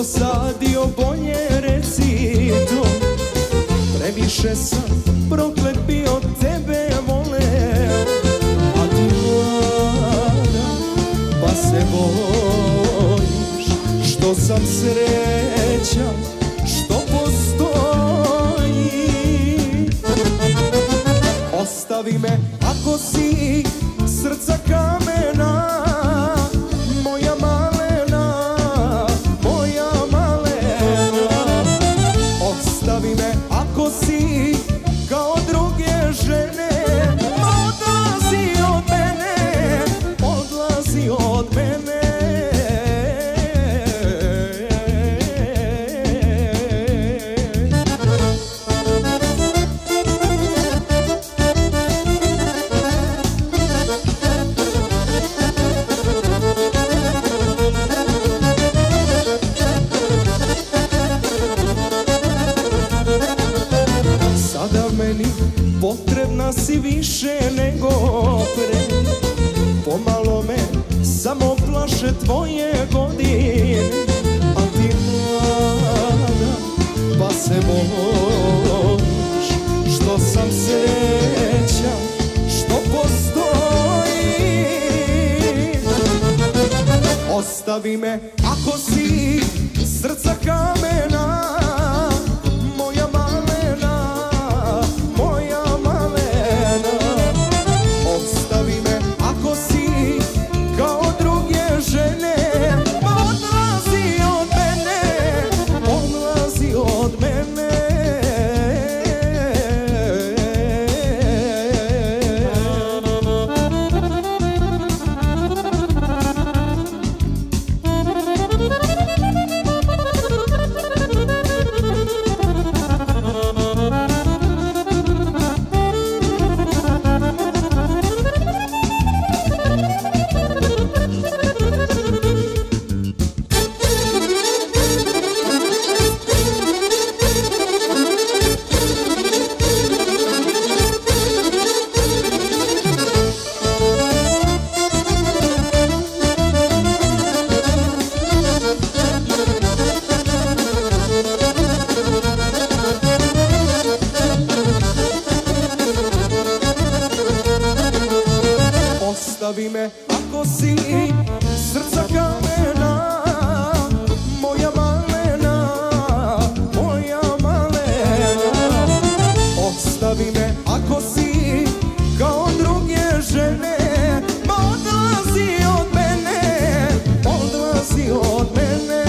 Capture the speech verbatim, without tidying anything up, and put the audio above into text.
dosadio, bolje reci to. Previše sam proklet bio, tebe voleo, a ti mlada pa se bojiš što sam srećan, što postoji. Ostavi me ako si srca kamena, moja malena, moja malena. Ostavi me ako si kao druge žene, odlazi od mene, odlazi od mene. Sada meni potrebna si više nego pre, pomalo me samo plaše tvoje godine, a ti mlada pa se bojiš što sam srećan, što postoji. Ostavi me ako si srca kamena, moja malena, moja malena. Ostavi me ako si kao druge žene, odlazi od mene, odlazi od mene. Ostavi me ako si srca kamena, moja malena, moja malena. Ostavi me ako si kao druge žene, odlazi od mene, odlazi od mene.